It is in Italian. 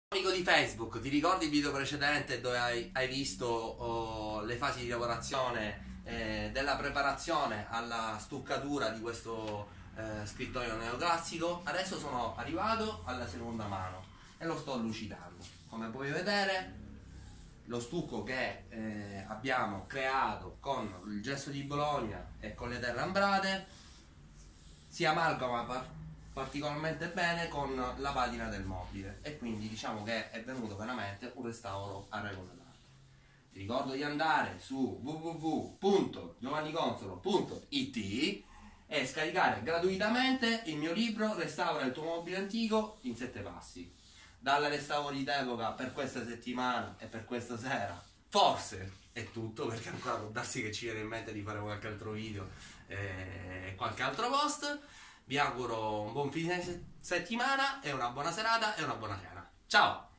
Amico di Facebook, ti ricordi il video precedente dove hai visto le fasi di lavorazione della preparazione alla stuccatura di questo scrittoio neoclassico? Adesso sono arrivato alla seconda mano e lo sto lucidando. Come puoi vedere, lo stucco che abbiamo creato con il gesso di Bologna e con le terre ambrate si amalgama particolarmente bene con la patina del mobile e quindi diciamo che è venuto veramente un restauro a regola d'arte. Ti ricordo di andare su www.giovanniconsolo.it e scaricare gratuitamente il mio libro Restaura il tuo mobile antico in 7 passi. Dalla restauri d'epoca per questa settimana e per questa sera forse è tutto, perché ancora può darsi che ci viene in mente di fare qualche altro video e qualche altro post. Vi auguro un buon fine settimana e una buona serata e una buona cena. Ciao!